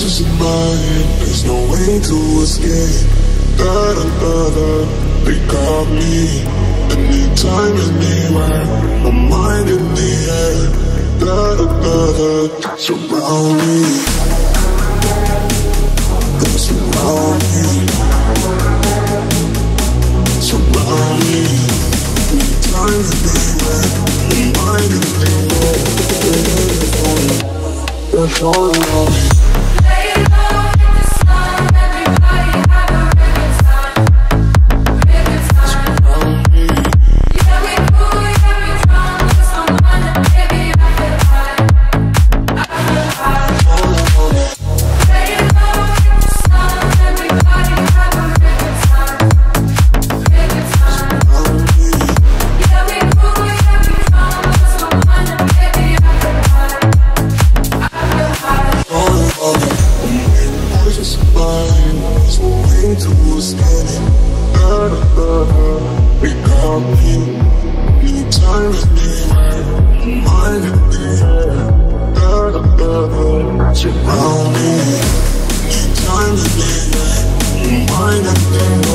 voices in mind, there's no way to escape. They got me. Anytime, anywhere, my mind in the air. Surround me. Surround me. Surround me. Anytime, anywhere, my mind in the air. They're falling on me. Surround me, anytime, anywhere, mind and